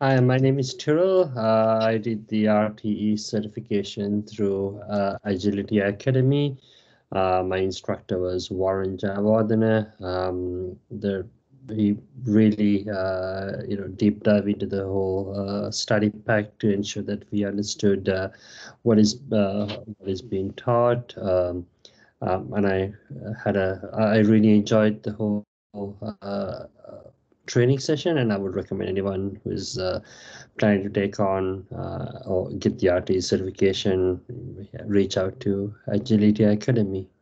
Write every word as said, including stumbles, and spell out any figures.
Hi, my name is Tyrrell. Uh, I did the R T E certification through uh, Agility Academy. Uh, my instructor was Warren Jayawardene. Um, the he really uh, you know deep dive into the whole uh, study pack to ensure that we understood uh, what is uh, what is being taught. Um, um, and I had a I really enjoyed the whole uh, training session, and I would recommend anyone who's uh, planning to take on uh, or get the R T E certification, reach out to Agility Academy.